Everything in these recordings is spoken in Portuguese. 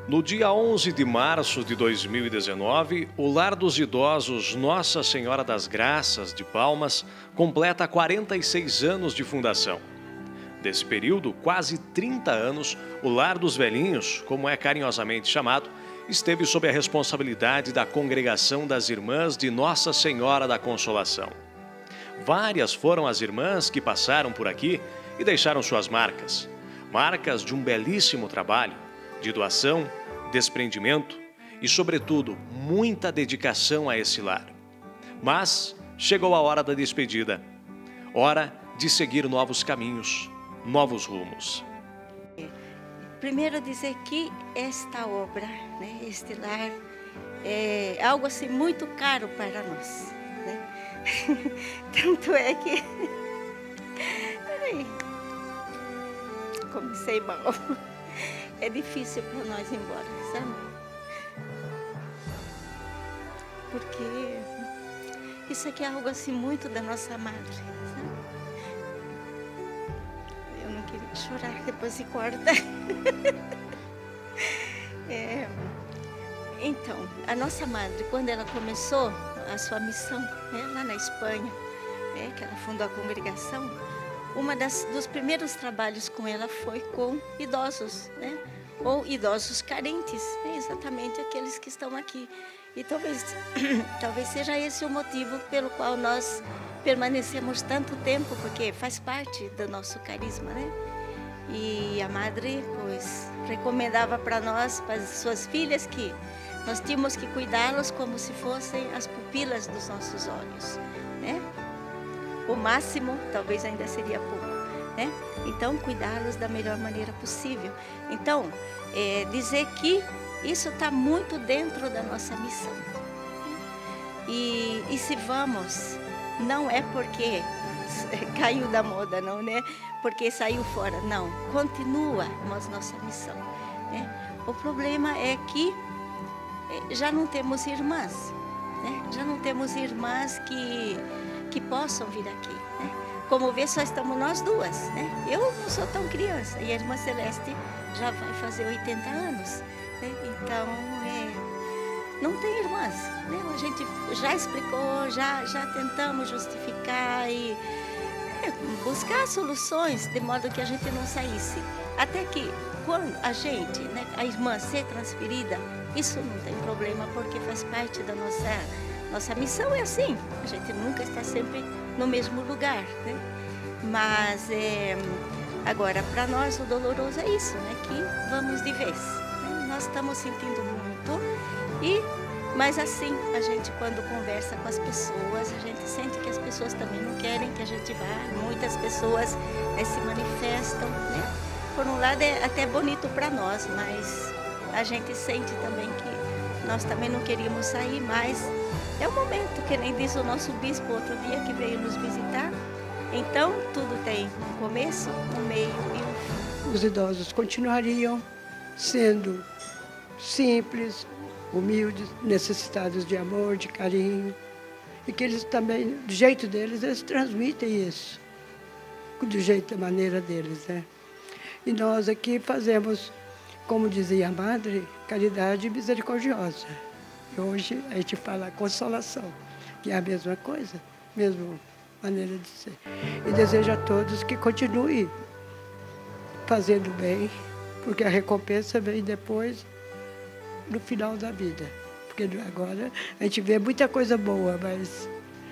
No dia 11 de março de 2019, o Lar dos Idosos Nossa Senhora das Graças de Palmas completa 46 anos de fundação. Desse período, quase 30 anos, o Lar dos Velhinhos, como é carinhosamente chamado, esteve sob a responsabilidade da Congregação das Irmãs de Nossa Senhora da Consolação. Várias foram as irmãs que passaram por aqui e deixaram suas marcas. Marcas de um belíssimo trabalho, de doação, desprendimento e, sobretudo, muita dedicação a esse lar. Mas chegou a hora da despedida, hora de seguir novos caminhos, novos rumos. Primeiro dizer que esta obra, né, este lar, é algo assim muito caro para nós, né? Tanto é que... Peraí. Comecei mal. É difícil para nós ir embora, sabe? Porque isso aqui é algo assim muito da nossa madre, sabe? Eu não queria chorar, depois se corta. Então, a nossa madre, quando ela começou a sua missão, né, lá na Espanha, que ela fundou a congregação, dos primeiros trabalhos com ela foi com idosos, né? Ou idosos carentes, né? Exatamente aqueles que estão aqui. E talvez seja esse o motivo pelo qual nós permanecemos tanto tempo, porque faz parte do nosso carisma, né? E a madre, pois, recomendava para nós, para as suas filhas, que nós tínhamos que cuidá-los como se fossem as pupilas dos nossos olhos, né? O máximo, talvez ainda seria pouco, né? Então, cuidá-los da melhor maneira possível. Então, dizer que isso está muito dentro da nossa missão. E se vamos, não é porque caiu da moda, não, né? Porque saiu fora, não. Continua nossa missão, né? O problema é que já não temos irmãs, né? Já não temos irmãs que possam vir aqui, né? Como vê, só estamos nós duas, né? Eu não sou tão criança e a irmã Celeste já vai fazer 80 anos, né? Então, não tem irmãs, né? A gente já explicou, já tentamos justificar e buscar soluções de modo que a gente não saísse. Até que quando a gente, né, a irmã ser transferida, isso não tem problema porque faz parte da nossa missão. É assim, a gente nunca está sempre no mesmo lugar, né? Mas agora, para nós o doloroso é isso, né? Que vamos de vez, né? Nós estamos sentindo muito, mas assim, a gente quando conversa com as pessoas, a gente sente que as pessoas também não querem que a gente vá. Muitas pessoas se manifestam, né? Por um lado é até bonito para nós, mas a gente sente também que nós também não queríamos sair, mas é o momento, que nem disse o nosso bispo outro dia que veio nos visitar. Então, tudo tem um começo, um meio e um fim. Os idosos continuariam sendo simples, humildes, necessitados de amor, de carinho. E que eles também, do jeito deles, eles transmitem isso. Do jeito, da maneira deles, né? E nós aqui fazemos, como dizia a madre, caridade misericordiosa. E hoje a gente fala consolação, que é a mesma coisa, mesma maneira de ser. E desejo a todos que continuem fazendo bem, porque a recompensa vem depois, no final da vida. Porque agora a gente vê muita coisa boa, mas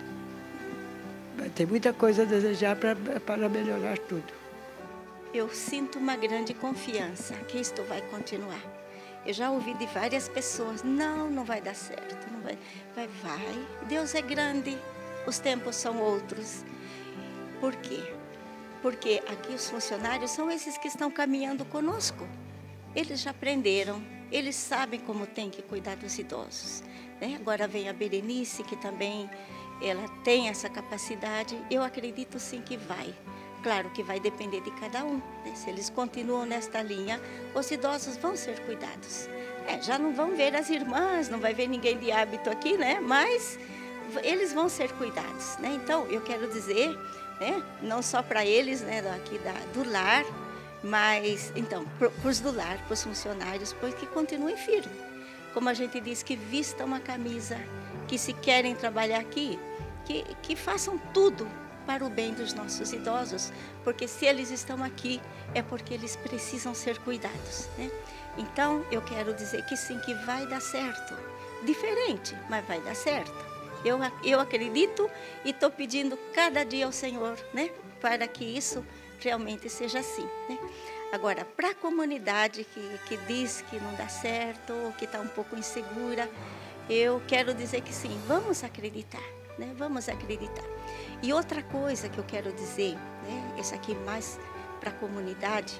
tem muita coisa a desejar para melhorar tudo. Eu sinto uma grande confiança que isto vai continuar. Eu já ouvi de várias pessoas, não vai dar certo, não vai. Deus é grande, os tempos são outros. Por quê? Porque aqui os funcionários são esses que estão caminhando conosco. Eles já aprenderam, eles sabem como tem que cuidar dos idosos, né? Agora vem a Berenice, que também ela tem essa capacidade. Eu acredito sim que vai. Claro que vai depender de cada um, né? Se eles continuam nesta linha, os idosos vão ser cuidados. Já não vão ver as irmãs, não vai ver ninguém de hábito aqui, né? Mas eles vão ser cuidados, né? Então, eu quero dizer, né, não só para eles, né, aqui do lar, Mas, então, para os do lar, para os funcionários, porque continuem firmes. Como a gente diz, que vistam uma camisa, que se querem trabalhar aqui, que façam tudo para o bem dos nossos idosos, porque se eles estão aqui, é porque eles precisam ser cuidados, né? Então, eu quero dizer que sim, que vai dar certo. Diferente, mas vai dar certo. Eu acredito e estou pedindo cada dia ao Senhor, né? Para que isso realmente seja assim, né? Agora, para a comunidade que diz que não dá certo, ou que está um pouco insegura, eu quero dizer que sim, vamos acreditar, né? Vamos acreditar. E outra coisa que eu quero dizer, né? Isso aqui mais para a comunidade,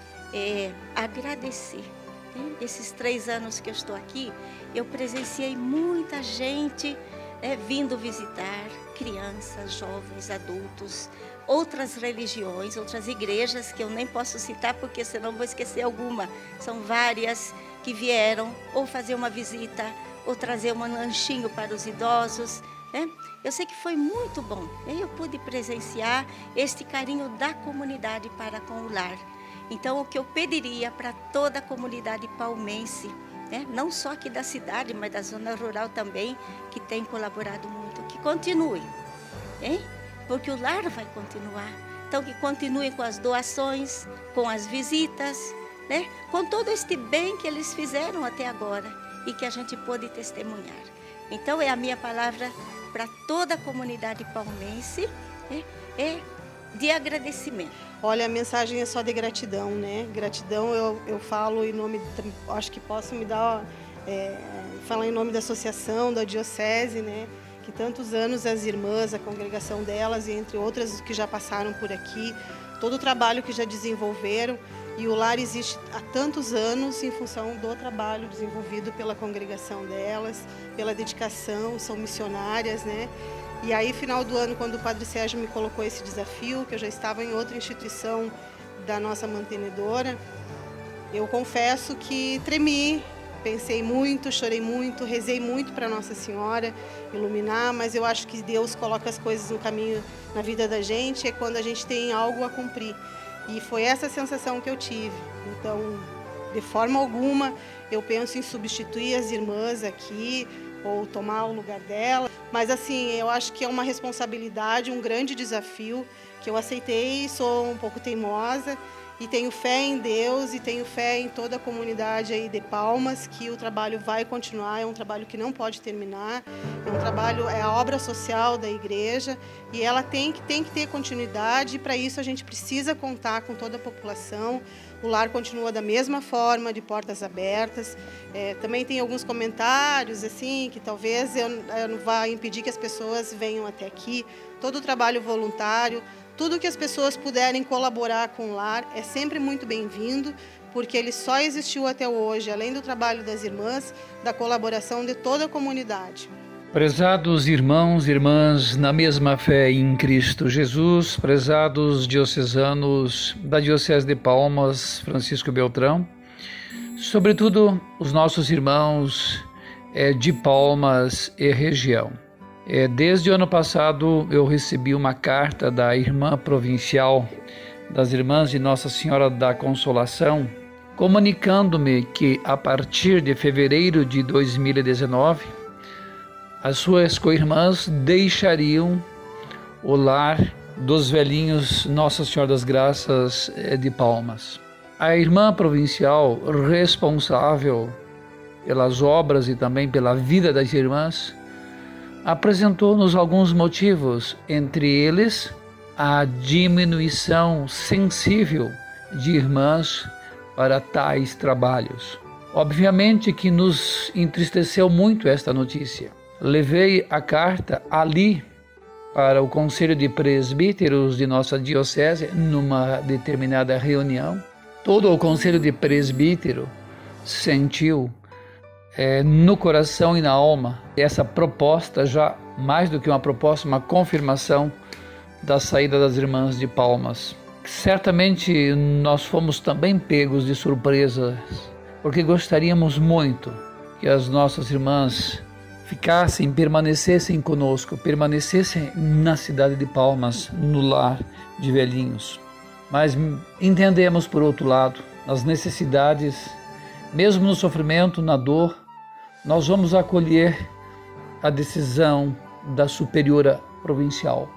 é agradecer. Né? Esses 3 anos que eu estou aqui, eu presenciei muita gente vindo visitar, crianças, jovens, adultos, outras religiões, outras igrejas, que eu nem posso citar, porque senão vou esquecer alguma. São várias que vieram ou fazer uma visita, ou trazer um lanchinho para os idosos. Né? Eu sei que foi muito bom. Eu pude presenciar este carinho da comunidade para com o lar. Então, o que eu pediria para toda a comunidade palmense, né? Não só aqui da cidade, mas da zona rural também, que tem colaborado muito, que continue, hein? Porque o lar vai continuar. Então, que continuem com as doações, com as visitas, né? Com todo este bem que eles fizeram até agora e que a gente pôde testemunhar. Então, é a minha palavra para toda a comunidade palmense, né? É de agradecimento. Olha, a mensagem é só de gratidão, né? Gratidão, eu falo em nome, acho que posso me dar, falar em nome da associação, da diocese, né? Que tantos anos as irmãs, a congregação delas, e entre outras que já passaram por aqui, todo o trabalho que já desenvolveram, e o lar existe há tantos anos em função do trabalho desenvolvido pela congregação delas, pela dedicação, são missionárias, né? E aí, final do ano, quando o Padre Sérgio me colocou esse desafio, que eu já estava em outra instituição da nossa mantenedora, eu confesso que tremi, pensei muito, chorei muito, rezei muito para Nossa Senhora iluminar, mas eu acho que Deus coloca as coisas no caminho na vida da gente, é quando a gente tem algo a cumprir. E foi essa sensação que eu tive. Então, de forma alguma, eu penso em substituir as irmãs aqui, ou tomar o lugar dela. Mas assim, eu acho que é uma responsabilidade, um grande desafio que eu aceitei, sou um pouco teimosa e tenho fé em Deus e tenho fé em toda a comunidade aí de Palmas, que o trabalho vai continuar, é um trabalho que não pode terminar, é um trabalho, é a obra social da igreja e ela tem que ter continuidade, e para isso a gente precisa contar com toda a população. O lar continua da mesma forma, de portas abertas. Também tem alguns comentários assim que talvez eu não vá impedir que as pessoas venham até aqui. Todo o trabalho voluntário, tudo que as pessoas puderem colaborar com o lar é sempre muito bem-vindo, porque ele só existiu até hoje, além do trabalho das irmãs, da colaboração de toda a comunidade. Prezados irmãos e irmãs na mesma fé em Cristo Jesus, prezados diocesanos da Diocese de Palmas, Francisco Beltrão, sobretudo os nossos irmãos de Palmas e região. Desde o ano passado eu recebi uma carta da irmã provincial das Irmãs de Nossa Senhora da Consolação, comunicando-me que a partir de fevereiro de 2019, as suas co-irmãs deixariam o lar dos velhinhos Nossa Senhora das Graças de Palmas. A irmã provincial responsável pelas obras e também pela vida das irmãs apresentou-nos alguns motivos, entre eles a diminuição sensível de irmãs para tais trabalhos. Obviamente que nos entristeceu muito esta notícia. Levei a carta ali para o Conselho de Presbíteros de nossa diocese numa determinada reunião. Todo o Conselho de Presbítero sentiu no coração e na alma essa proposta, já mais do que uma proposta, uma confirmação da saída das Irmãs de Palmas. Certamente nós fomos também pegos de surpresas, porque gostaríamos muito que as nossas irmãs permanecessem conosco, permanecessem na cidade de Palmas, no lar de velhinhos. mas entendemos, por outro lado, as necessidades, mesmo no sofrimento, na dor, nós vamos acolher a decisão da superiora provincial.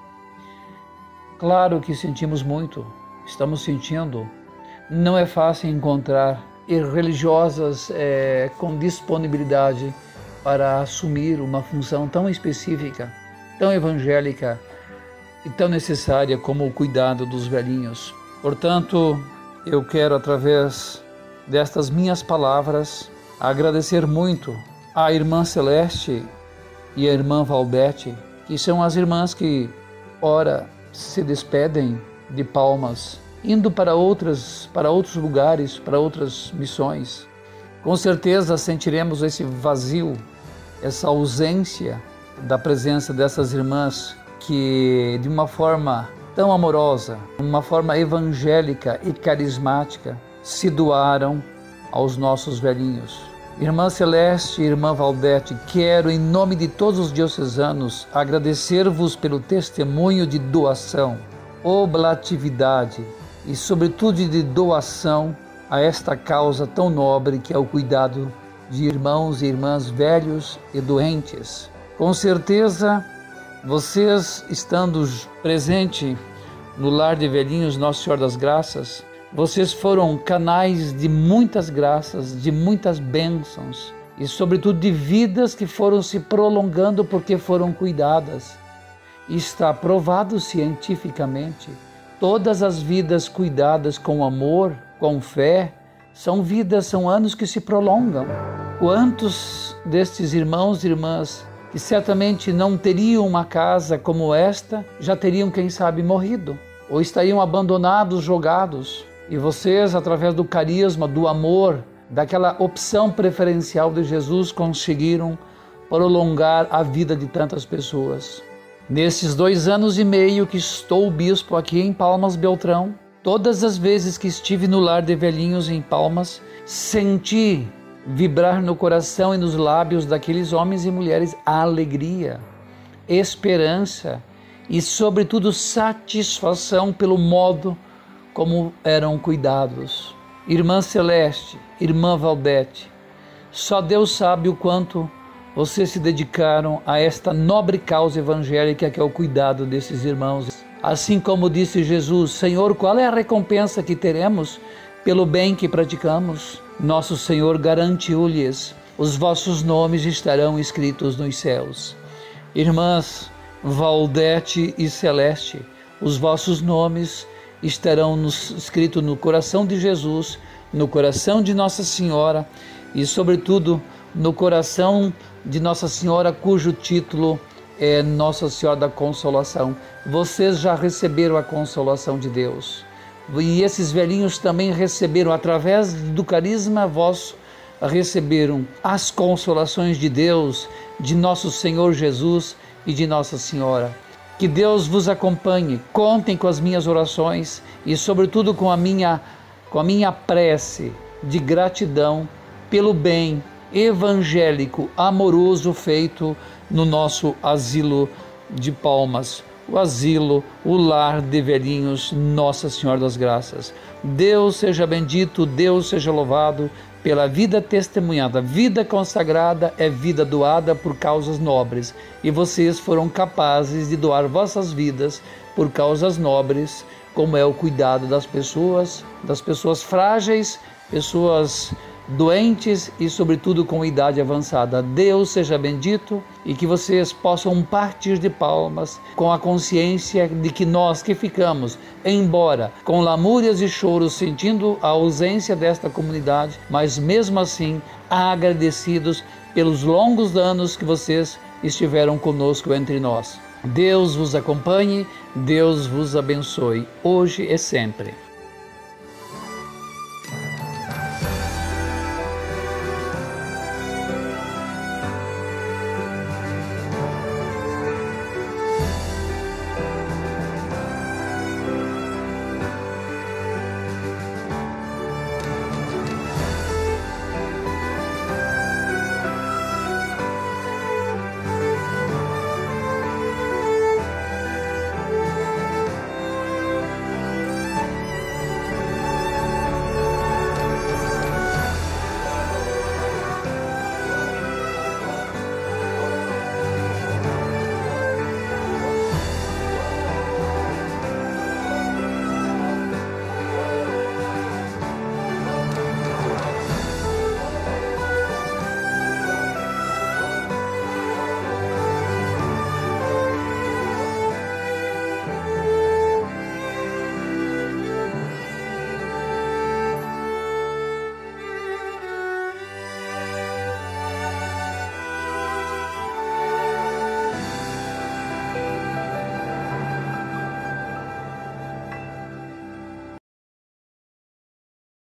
Claro que sentimos muito, estamos sentindo. Não é fácil encontrar religiosas com disponibilidade para assumir uma função tão específica, tão evangélica e tão necessária como o cuidado dos velhinhos. Portanto, eu quero, através destas minhas palavras, agradecer muito à irmã Celeste e à irmã Valdete, que são as irmãs que, ora, se despedem de Palmas, indo para outros lugares, para outras missões. Com certeza sentiremos esse vazio, essa ausência da presença dessas irmãs que, de uma forma tão amorosa, uma forma evangélica e carismática, se doaram aos nossos velhinhos. Irmã Celeste e Irmã Valdete, quero, em nome de todos os diocesanos, agradecer-vos pelo testemunho de doação, oblatividade e, sobretudo, de doação a esta causa tão nobre que é o cuidado de irmãos e irmãs velhos e doentes. Com certeza, vocês, estando presente no Lar de Velhinhos Nossa Senhora das Graças, vocês foram canais de muitas graças, de muitas bênçãos e, sobretudo, de vidas que foram se prolongando porque foram cuidadas. E está provado cientificamente, todas as vidas cuidadas com amor, com fé, são anos que se prolongam. Quantos destes irmãos e irmãs que certamente não teriam uma casa como esta, já teriam, quem sabe, morrido, ou estariam abandonados, jogados. E vocês, através do carisma, do amor, daquela opção preferencial de Jesus, conseguiram prolongar a vida de tantas pessoas. Nesses 2 anos e meio que estou bispo aqui em Palmas Beltrão, todas as vezes que estive no Lar de Velhinhos em Palmas, senti vibrar no coração e nos lábios daqueles homens e mulheres a alegria, esperança e, sobretudo, satisfação pelo modo como eram cuidados. Irmã Celeste, Irmã Valdete, só Deus sabe o quanto vocês se dedicaram a esta nobre causa evangélica que é o cuidado desses irmãos. Assim como disse Jesus: Senhor, qual é a recompensa que teremos pelo bem que praticamos? Nosso Senhor garantiu-lhes: os vossos nomes estarão escritos nos céus. Irmãs Valdete e Celeste, os vossos nomes estarão escritos no coração de Jesus, no coração de Nossa Senhora e, sobretudo, no coração de Nossa Senhora, cujo título é Nossa Senhora da Consolação. Vocês já receberam a consolação de Deus. E esses velhinhos também receberam, através do carisma vosso, receberam as consolações de Deus, de Nosso Senhor Jesus e de Nossa Senhora. Que Deus vos acompanhe, contem com as minhas orações e, sobretudo, com a minha prece de gratidão pelo bem evangélico, amoroso feito no nosso asilo de Palmas, o asilo, o Lar de Velhinhos Nossa Senhora das Graças. Deus seja bendito, Deus seja louvado pela vida testemunhada. Vida consagrada é vida doada por causas nobres, e vocês foram capazes de doar vossas vidas por causas nobres, como é o cuidado das pessoas frágeis, pessoas doentes e, sobretudo, com idade avançada. Deus seja bendito e que vocês possam partir de Palmas com a consciência de que nós que ficamos, embora com lamúrias e choros, sentindo a ausência desta comunidade, mas mesmo assim agradecidos pelos longos anos que vocês estiveram conosco entre nós. Deus vos acompanhe, Deus vos abençoe, hoje e sempre.